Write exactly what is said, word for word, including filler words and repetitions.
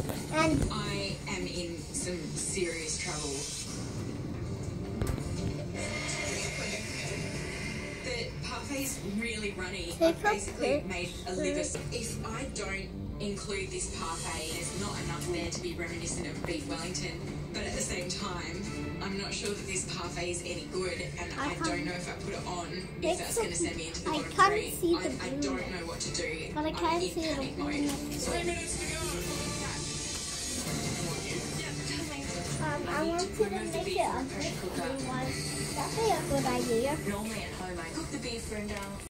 And I am in some serious trouble. The parfait's really runny. I've basically made a liver. If I don't include this parfait, there's not enough there to be reminiscent of beef Wellington. But at the same time, I'm not sure that this parfait is any good, and I, I don't know if I put it on, if that's going to send me into the bottom I three. see the I, I don't know what to do. But I can't I'm in see the panic mode. Three minutes to go. Um, I want to make it a good one. That'd be a good idea. Normally at home I cook the beef and um,